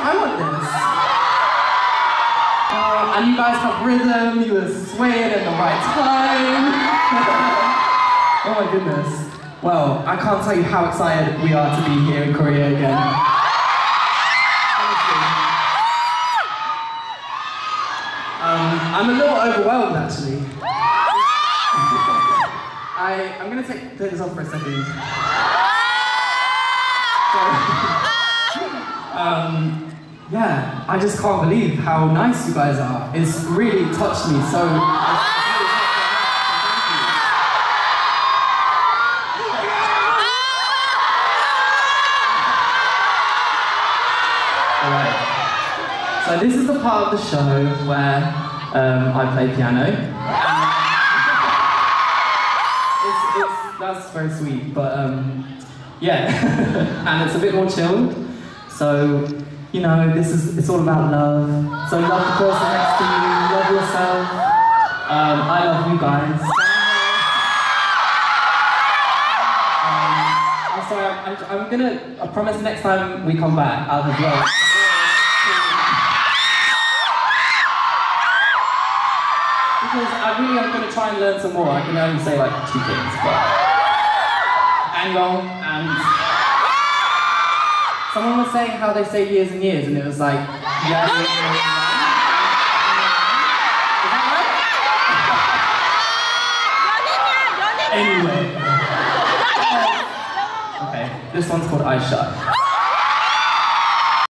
I want this. And you guys have rhythm, you were swaying at the right time. Oh my goodness. Well, I can't tell you how excited we are to be here in Korea again. I'm a little overwhelmed actually. I'm gonna take this off for a second. Yeah, I just can't believe how nice you guys are. It's really touched me so. Alright. So this is the part of the show where I play piano. That's very sweet, but yeah, and it's a bit more chilled. So, you know, it's all about love. So love the person next to you, love yourself. I love you guys. I'm sorry, I promise next time we come back, I'll have love. Because I really am going to try and learn some more. I can only say like 2 things, but Angong and someone was saying how they say years and years, and it was like yeah. Is that right? Anyway. Okay, this one's called I Shut.